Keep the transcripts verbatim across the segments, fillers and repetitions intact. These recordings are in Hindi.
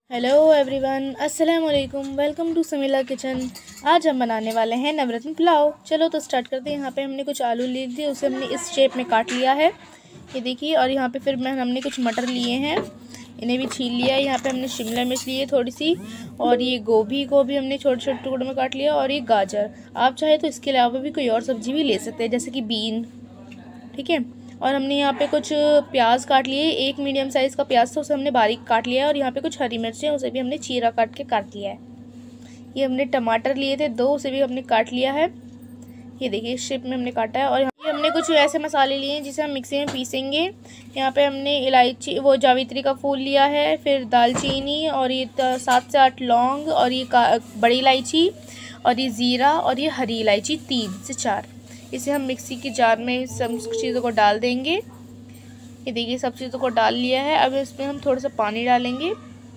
हेलो एवरीवन, अस्सलाम वालेकुम। Welcome to Samila kitchen. आज हम बनाने वाले हैं नवरत्न पुलाव। चलो तो स्टार्ट करते हैं। यहाँ पे हमने कुछ आलू लिए थे, उसे हमने इस शेप में काट लिया है, ये देखिए। और यहाँ पे फिर मैं हमने कुछ मटर लिए हैं, इन्हें भी छील लिया है। यहाँ पे हमने शिमला मिर्च ली है थोड़ी सी, और ये गोभी को भी हमने छोटे छोटे टुकड़ों में काट लिया, और ये गाजर। आप चाहे तो इसके अलावा भी कोई और सब्ज़ी भी ले सकते हैं, जैसे कि बीन, ठीक है। और हमने यहाँ पे कुछ प्याज काट लिए, एक मीडियम साइज़ का प्याज था, उसे हमने बारीक काट लिया है। और यहाँ पे कुछ हरी मिर्चें, उसे भी हमने चीरा काट के काट लिया है। ये हमने टमाटर लिए थे दो, उसे भी हमने काट लिया है, ये देखिए इस शेप में हमने काटा है। और ये हमने कुछ ऐसे मसाले लिए हैं जिसे हम मिक्सी में पीसेंगे। यहाँ पे हमने इलायची, वो जावित्री का फूल लिया है, फिर दालचीनी, और ये सात से आठ लौंग, और ये बड़ी इलायची, और ये ज़ीरा, और ये हरी इलायची तीन से चार। इसे हम मिक्सी की जार में सब चीज़ों को डाल देंगे। ये देखिए सब चीज़ों को डाल लिया है। अब इसमें हम थोड़ा सा पानी डालेंगे।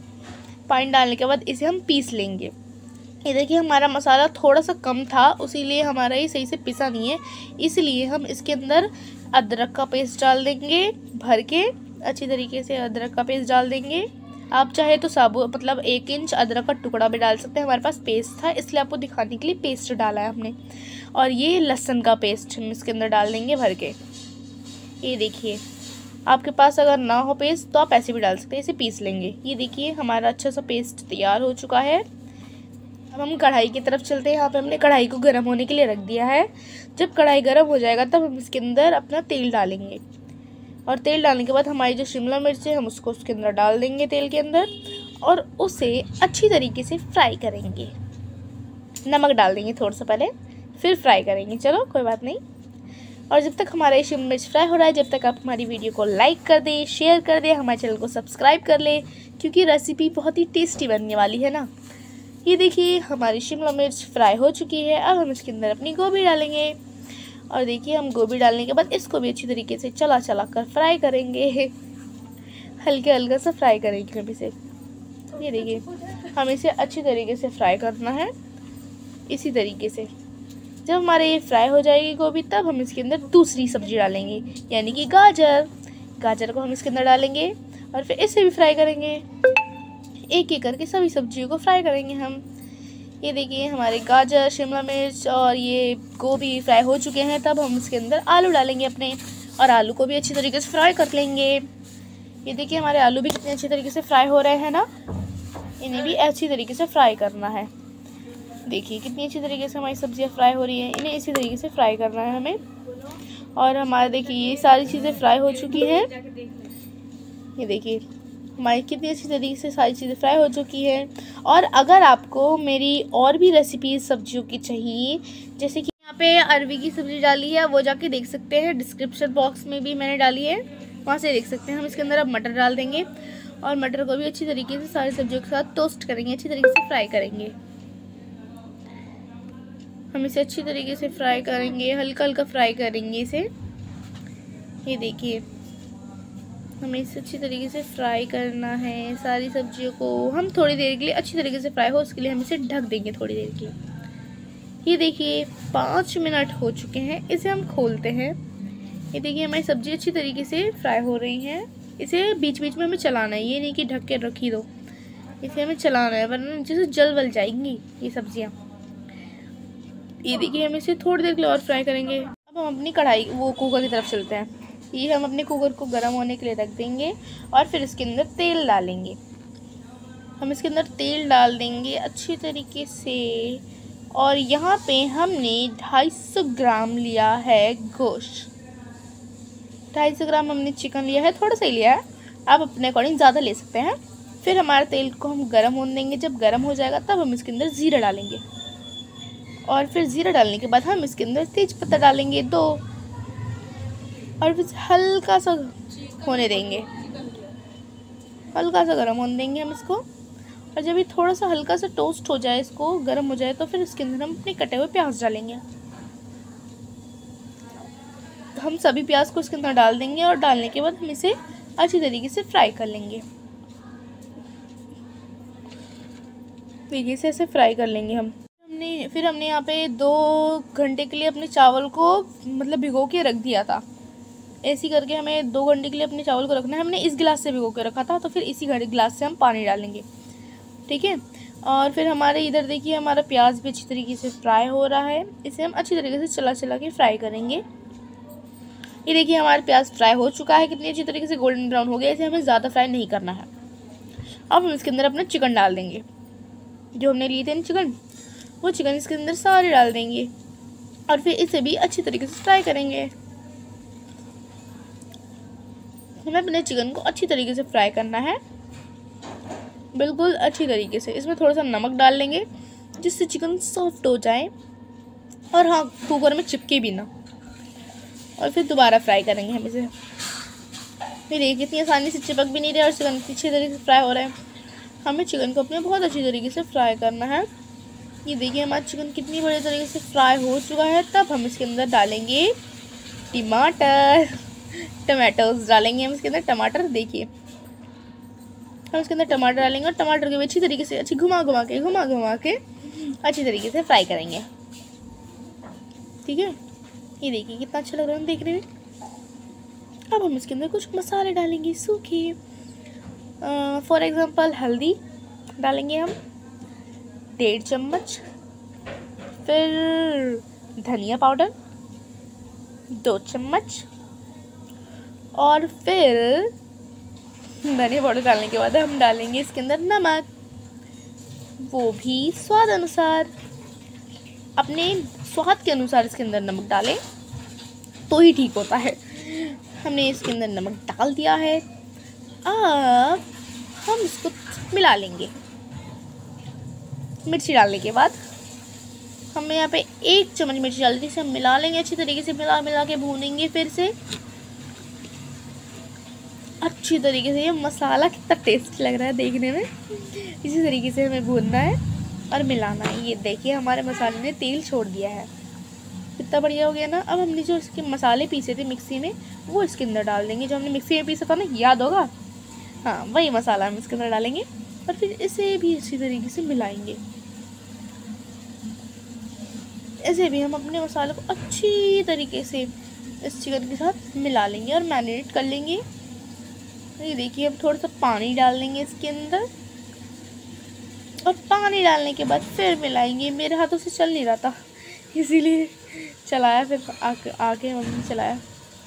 पानी डालने के बाद इसे हम पीस लेंगे। ये देखिए हमारा मसाला थोड़ा सा कम था, उसीलिए हमारा ये सही से पिसा नहीं है। इसलिए हम इसके अंदर अदरक का पेस्ट डाल देंगे, भर के अच्छी तरीके से अदरक का पेस्ट डाल देंगे। आप चाहे तो साबु मतलब एक इंच अदरक का टुकड़ा भी डाल सकते हैं। हमारे पास पेस्ट था, इसलिए आपको दिखाने के लिए पेस्ट डाला है हमने। और ये लहसुन का पेस्ट हम इसके अंदर डाल देंगे भर के। ये देखिए, आपके पास अगर ना हो पेस्ट तो आप ऐसे भी डाल सकते हैं। इसे पीस लेंगे। ये देखिए हमारा अच्छा सा पेस्ट तैयार हो चुका है। अब हम कढ़ाई की तरफ चलते हैं। यहाँ पे हमने कढ़ाई को गर्म होने के लिए रख दिया है। जब कढ़ाई गर्म हो जाएगा तब हम इसके अंदर अपना तेल डालेंगे। और तेल डालने के बाद हमारी जो शिमला मिर्च है हम उसको उसके अंदर डाल देंगे तेल के अंदर, और उसे अच्छी तरीके से फ्राई करेंगे। नमक डाल देंगे थोड़ा सा पहले, फिर फ्राई करेंगे। चलो कोई बात नहीं। और जब तक हमारा ये शिमला मिर्च फ्राई हो रहा है, जब तक आप हमारी वीडियो को लाइक कर दें, शेयर कर दें, हमारे चैनल को सब्सक्राइब कर लें, क्योंकि रेसिपी बहुत ही टेस्टी बनने वाली है ना। ये देखिए हमारी शिमला मिर्च फ्राई हो चुकी है। अब हम इसके अंदर अपनी गोभी डालेंगे। और देखिए हम गोभी डालने के बाद इसको भी अच्छी तरीके से चला चला कर फ्राई करेंगे, हल्के हल्का सा फ्राई करेंगे हम इसे। ये देखिए हम इसे अच्छी तरीके से फ्राई करना है, इसी तरीके से। जब हमारे ये फ्राई हो जाएगी गोभी, तब हम इसके अंदर दूसरी सब्जी डालेंगे, यानी कि गाजर। गाजर को हम इसके अंदर डालेंगे और फिर इसे भी फ्राई करेंगे। एक एक करके सभी सब्जियों को फ्राई करेंगे हम। ये देखिए हमारे गाजर, शिमला मिर्च और ये गोभी फ्राई हो चुके हैं। तब हम इसके अंदर आलू डालेंगे अपने, और आलू को भी अच्छी तरीके से फ्राई कर लेंगे। ये देखिए हमारे आलू भी कितने अच्छी तरीके से फ्राई हो रहे हैं ना, इन्हें भी अच्छी तरीके से फ्राई करना है। देखिए कितनी अच्छी तरीके से हमारी सब्जियां फ्राई हो रही हैं, इन्हें इसी तरीके से फ्राई करना है हमें। और हमारे देखिए ये सारी चीज़ें फ्राई हो चुकी हैं। ये देखिए हमारी कितनी अच्छी तरीके से सारी चीज़ें फ्राई हो चुकी हैं। और अगर आपको मेरी और भी रेसिपीज सब्जियों की चाहिए, जैसे कि यहाँ पे अरवी की सब्ज़ी डाली है, वो जाके देख सकते हैं, डिस्क्रिप्शन बॉक्स में भी मैंने डाली है, वहाँ से देख सकते हैं। हम इसके अंदर अब मटर डाल देंगे, और मटर को भी अच्छी तरीके से सारी सब्जियों के साथ टोस्ट करेंगे, अच्छी तरीके से फ्राई करेंगे। हम इसे अच्छी तरीके से फ्राई करेंगे, हल्का हल्का फ्राई करेंगे इसे। ये देखिए हमें इसे अच्छी तरीके से फ्राई करना है सारी सब्जियों को। हम थोड़ी देर के लिए अच्छी तरीके से फ्राई हो, उसके लिए हम इसे ढक देंगे थोड़ी देर के लिए। ये देखिए पाँच मिनट हो चुके हैं, इसे हम खोलते हैं। ये देखिए हमारी सब्जी अच्छी तरीके से फ्राई हो रही हैं। इसे बीच बीच में हमें चलाना है, ये नहीं कि ढक के रखी दो, इसे हमें चलाना है, वरना नीचे से जल वल जाएंगी ये सब्जियाँ। ये देखिए हम इसे थोड़ी देर के लिए और फ्राई करेंगे। अब हम अपनी कढ़ाई वो कुकर की तरफ चलते हैं। ये हम अपने कुकर को गर्म होने के लिए रख देंगे, और फिर इसके अंदर तेल डालेंगे। हम इसके अंदर तेल डाल देंगे अच्छी तरीके से। और यहाँ पे हमने ढाई सौ ग्राम लिया है गोश्त, ढाई सौ ग्राम हमने चिकन लिया है, थोड़ा सा ही लिया है, आप अपने अकॉर्डिंग ज़्यादा ले सकते हैं। फिर हमारे तेल को हम गर्म होने देंगे। जब गर्म हो जाएगा तब हम इसके अंदर ज़ीरा डालेंगे, और फिर ज़ीरा डालने के बाद हम इसके अंदर तेज पत्ता डालेंगे दो, और फिर हल्का सा होने देंगे, हल्का सा गर्म होने देंगे हम इसको। और जब ये थोड़ा सा हल्का सा टोस्ट हो जाए, इसको गर्म हो जाए, तो फिर इसके अंदर हम अपने कटे हुए प्याज डालेंगे। हम सभी प्याज को इसके अंदर डाल देंगे, और डालने के बाद हम इसे अच्छी तरीके से फ्राई कर लेंगे। देखिए इसे ऐसे फ्राई कर लेंगे हम। हमने फिर हमने यहाँ पे दो घंटे के लिए अपने चावल को मतलब भिगो के रख दिया था। ऐसी करके हमें दो घंटे के लिए अपने चावल को रखना है। हमने इस गिलास से भिगो के रखा था, तो फिर इसी गिलास से हम पानी डालेंगे। ठीक है। और फिर हमारे इधर देखिए हमारा प्याज भी अच्छी तरीके से फ्राई हो रहा है। इसे हम अच्छी तरीके से चला चला के फ्राई करेंगे। ये देखिए हमारा प्याज फ्राई हो चुका है, कितनी अच्छी तरीके से गोल्डन ब्राउन हो गया। इसे हमें ज़्यादा फ्राई नहीं करना है। अब हम इसके अंदर अपना चिकन डाल देंगे, जो हमने लिए थे चिकन, वो चिकन इसके अंदर सारे डाल देंगे और फिर इसे भी अच्छी तरीके से फ्राई करेंगे। हमें अपने चिकन को अच्छी तरीके से फ्राई करना है, बिल्कुल अच्छी तरीके से। इसमें थोड़ा सा नमक डाल लेंगे जिससे चिकन सॉफ्ट हो जाए और हाँ, कुकर में चिपके भी ना। और फिर दोबारा फ्राई करेंगे हम इसे। फिर देखिए कितनी आसानी से चिपक भी नहीं रहा और चिकन अच्छी तरीके से फ्राई हो रहा है। हमें चिकन को अपने बहुत अच्छी तरीके से फ्राई करना है। ये देखिए हमारा चिकन कितनी बड़ी तरीके से फ्राई हो चुका है। तब हम इसके अंदर डालेंगे टमाटर, टमाटोज डालेंगे हम इसके अंदर। टमाटर देखिए हम इसके अंदर टमाटर डालेंगे और टमाटर को भी अच्छी तरीके से अच्छी घुमा घुमा के घुमा घुमा के अच्छी तरीके से फ्राई करेंगे। ठीक है, ये देखिए कितना अच्छा लग रहा है देखने में। अब हम इसके अंदर कुछ मसाले डालेंगे सूखे। फॉर एग्जांपल हल्दी डालेंगे हम डेढ़ चम्मच, फिर धनिया पाउडर दो चम्मच, और फिर धनिया पाउडर डालने के बाद हम डालेंगे इसके अंदर नमक, वो भी स्वाद अनुसार। अपने स्वाद के अनुसार इसके अंदर नमक डालें तो ही ठीक होता है। हमने इसके अंदर नमक डाल दिया है। अब हम इसको मिला लेंगे। मिर्ची डालने के बाद हमने यहाँ पे एक चम्मच मिर्ची डाल दी, इसे हम मिला लेंगे अच्छी तरीके से। मिला मिला के भूनेंगे फिर से अच्छी तरीके से। ये मसाला कितना टेस्टी लग रहा है देखने में। इसी तरीके से हमें भूनना है और मिलाना है। ये देखिए हमारे मसाले ने तेल छोड़ दिया है, कितना बढ़िया हो गया ना। अब हमने जो इसके मसाले पीसे थे मिक्सी में, वो इसके अंदर डाल देंगे। जो हमने मिक्सी में पीसा था ना, याद होगा, हाँ वही मसाला हम इसके अंदर डालेंगे और फिर इसे भी अच्छी तरीके से मिलाएंगे। ऐसे भी हम अपने मसाले को अच्छी तरीके से इस चिकन के साथ मिला लेंगे और मैरिनेट कर लेंगे। ये देखिए अब थोड़ा सा पानी डाल देंगे इसके अंदर और पानी डालने के बाद फिर मिलाएंगे। मेरे हाथों से चल नहीं रहा था इसीलिए चलाया, फिर आके आके हमने चलाया।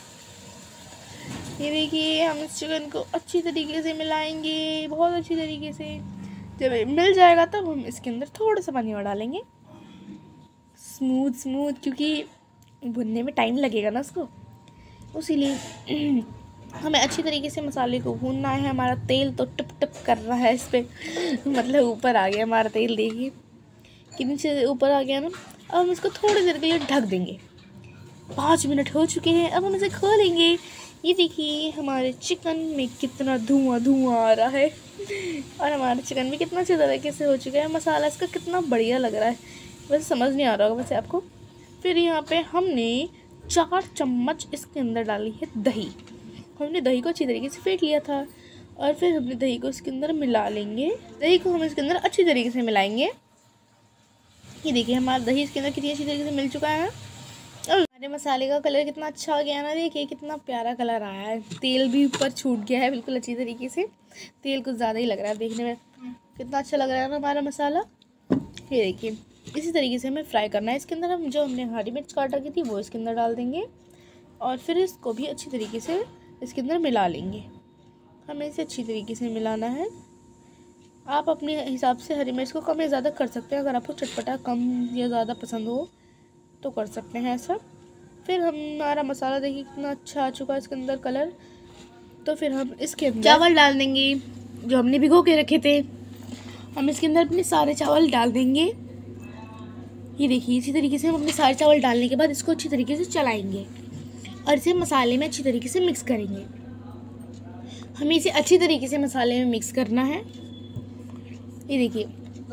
ये देखिए हम इस चिकन को अच्छी तरीके से मिलाएंगे, बहुत अच्छी तरीके से। जब मिल जाएगा तब हम इसके अंदर थोड़ा सा पानी और डालेंगे, स्मूथ स्मूथ, क्योंकि भुनने में टाइम लगेगा ना उसको, इसीलिए हमें अच्छी तरीके से मसाले को भूनना है। हमारा तेल तो टप टप कर रहा है इस पर, मतलब ऊपर आ गया हमारा तेल, देखिए कितनी से ऊपर आ गया ना। अब हम इसको थोड़ी देर के लिए ढक देंगे। पाँच मिनट हो चुके हैं, अब हम इसे खोलेंगे। ये देखिए हमारे चिकन में कितना धुआं धुआं आ रहा है और हमारा चिकन भी कितना अच्छी तरीके से हो चुका है। मसाला इसका कितना बढ़िया लग रहा है, वैसे समझ नहीं आ रहा होगा वैसे आपको। फिर यहाँ पे हमने चार चम्मच इसके अंदर डाली है दही। हमने दही को अच्छी तरीके से फेंट लिया था और फिर हमने दही को इसके अंदर मिला लेंगे। दही को हम इसके अंदर अच्छी तरीके से मिलाएंगे। ये देखिए हमारा दही इसके अंदर कितनी अच्छी तरीके से मिल चुका है और हमारे मसाले का कलर कितना अच्छा हो गया है ना। देखिए कितना प्यारा कलर आया है, तेल भी ऊपर छूट गया है बिल्कुल अच्छी तरीके से। तेल कुछ ज़्यादा ही लग रहा है देखने में, कितना अच्छा लग रहा है ना हमारा मसाला। ये देखिए इसी तरीके से हमें फ्राई करना है। इसके अंदर हम जो हमने हरी मिर्च काट रखी थी वो इसके अंदर डाल देंगे और फिर इसको भी अच्छी तरीके से इसके अंदर मिला लेंगे। हमें इसे अच्छी तरीके से मिलाना है। आप अपने हिसाब से हरी मिर्च को कम या ज़्यादा कर सकते हैं, अगर आपको चटपटा कम या ज़्यादा पसंद हो तो कर सकते हैं ऐसा। फिर हमारा मसाला देखिए कितना अच्छा आ चुका है इसके अंदर कलर। तो फिर हम इसके अंदर चावल डाल देंगे जो हमने भिगो के रखे थे। हम इसके अंदर अपने सारे चावल डाल देंगे। ये देखिए इसी तरीके से हम अपने सारे चावल डालने के बाद इसको अच्छी तरीके से चलाएंगे और इसे मसाले में अच्छी तरीके से मिक्स करेंगे। हमें इसे अच्छी तरीके से मसाले में मिक्स करना है। ये देखिए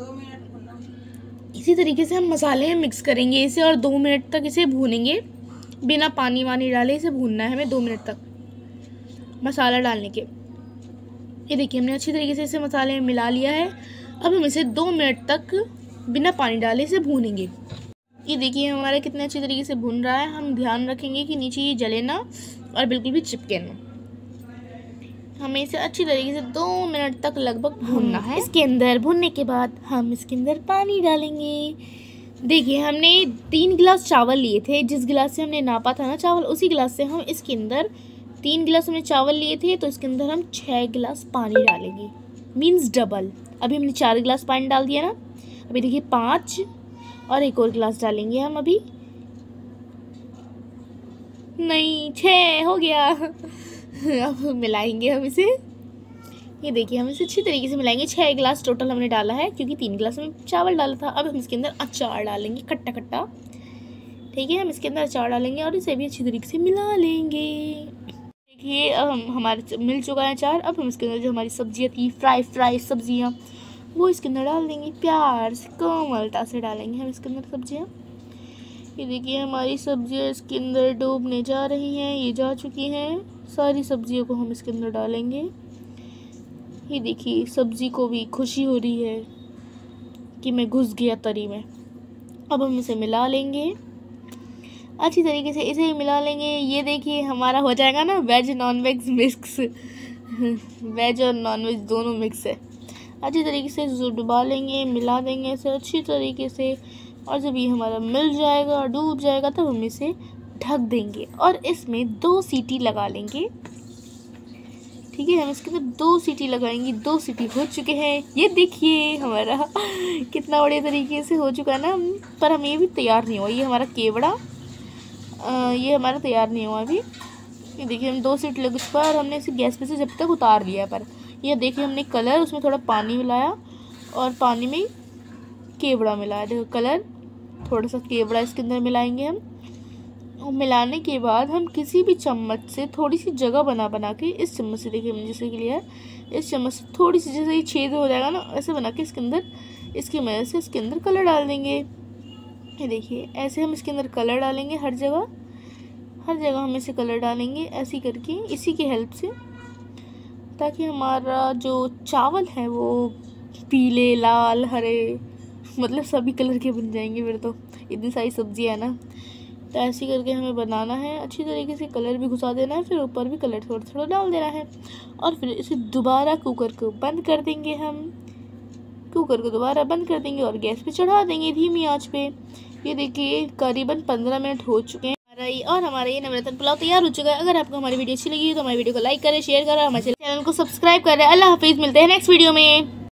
इसी तरीके से हम मसाले में मिक्स करेंगे इसे और दो मिनट तक इसे भूनेंगे बिना पानी वानी डाले। इसे भूनना है हमें दो मिनट तक मसाला डालने के। ये देखिए हमने अच्छी तरीके से इसे मसाले में मिला लिया है। अब हम इसे दो मिनट तक बिना पानी डाले इसे भूनेंगे। ये देखिए हमारा कितने अच्छी तरीके से भून रहा है। हम ध्यान रखेंगे कि नीचे ये जले ना और बिल्कुल भी चिपके ना। हमें इसे अच्छी तरीके से दो मिनट तक लगभग भूनना है। इसके अंदर भूनने के बाद हम इसके अंदर पानी डालेंगे। देखिए हमने तीन गिलास चावल लिए थे, जिस गिलास से हमने नापा था ना चावल, उसी गिलास से हम इसके अंदर तीन गिलास हमने चावल लिए थे, तो इसके अंदर हम छः गिलास पानी डालेंगे, मीन्स डबल। अभी हमने चार गिलास पानी डाल दिया ना, अभी देखिए पाँच और एक और गिलास डालेंगे हम। अभी नहीं, छः हो गया। अब मिलाएंगे हम इसे। ये देखिए हम इसे अच्छी तरीके से मिलाएंगे। छः गिलास टोटल हमने डाला है, क्योंकि तीन गिलास हमने चावल डाला था। अब हम इसके अंदर अचार डालेंगे, खट्टा खट्टा। ठीक है, हम इसके अंदर अचार डालेंगे और इसे भी अच्छी तरीके से मिला लेंगे। देखिए अब हम हमारे मिल चुका है अचार। अब हम इसके अंदर जो हमारी सब्जियाँ थी, फ्राई फ्राई सब्जियाँ, वो इसके अंदर डाल देंगे। प्यार से कोमलता से डालेंगे हम इसके अंदर सब्जियाँ। ये देखिए हमारी सब्जियाँ इसके अंदर डूबने जा रही हैं, ये जा चुकी हैं। सारी सब्जियों को हम इसके अंदर डालेंगे। ये देखिए सब्जी को भी खुशी हो रही है कि मैं घुस गया तरी में। अब हम इसे मिला लेंगे अच्छी तरीके से, इसे मिला लेंगे। ये देखिए हमारा हो जाएगा ना veg non veg mix. Veg और नॉन वेज दोनों मिक्स है। अच्छी तरीके से डुबा लेंगे, मिला देंगे इसे अच्छी तरीके से। और जब ये हमारा मिल जाएगा, डूब जाएगा, तब हम इसे ढक देंगे और इसमें दो सीटी लगा लेंगे। ठीक है, हम इसके अंदर दो सीटी लगाएंगे। दो सीटी हो चुके हैं। ये देखिए हमारा कितना बढ़िया तरीके से हो चुका है ना। पर हम ये भी तैयार नहीं हुआ, ये हमारा केवड़ा आ, ये हमारा तैयार नहीं हुआ अभी। ये देखिए हम दो सीटी लग चुका है और हमने इसे गैस पे से जब तक उतार लिया। पर ये देखिए हमने कलर, उसमें थोड़ा पानी मिलाया और पानी में केवड़ा मिलाया। देखो कलर, थोड़ा सा केवड़ा इसके अंदर मिलाएंगे हम। और मिलाने के बाद हम किसी भी चम्मच से थोड़ी सी जगह बना बना के, इस चम्मच से देखिए हमने जैसे कि लिया है, इस चम्मच से थोड़ी सी, जैसे ये छेद हो जाएगा ना, ऐसे बना के इसके अंदर, इसकी मदद से इसके अंदर कलर डाल देंगे। ये देखिए ऐसे हम इसके अंदर कलर डालेंगे। हर जगह हर जगह हम इसे कलर डालेंगे ऐसे करके, इसी की हेल्प से, ताकि हमारा जो चावल है वो पीले, लाल, हरे, मतलब सभी कलर के बन जाएंगे। फिर तो इतनी सारी सब्जियाँ है ना, तो ऐसे करके हमें बनाना है। अच्छी तरीके से कलर भी घुसा देना है, फिर ऊपर भी कलर थोड़ा थोड़ा डाल देना है। और फिर इसे दोबारा कुकर को बंद कर देंगे हम। कुकर को दोबारा बंद कर देंगे और गैस पे चढ़ा देंगे धीमी आंच पे। ये देखिए करीबन पंद्रह मिनट हो चुके हैं और हमारा ये नवरत्न पुलाव तैयार हो चुका है। अगर आपको हमारी वीडियो अच्छी लगी तो हमारी वीडियो को लाइक करें, शेयर करें, हमारे चैनल को सब्सक्राइब करें। अल्लाह हाफिज़, मिलते हैं नेक्स्ट वीडियो में।